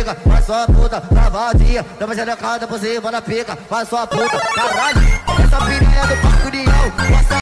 pica, faz sua puta, cavadinha, dá uma xerecada por cima da pica, faz sua puta, caralho.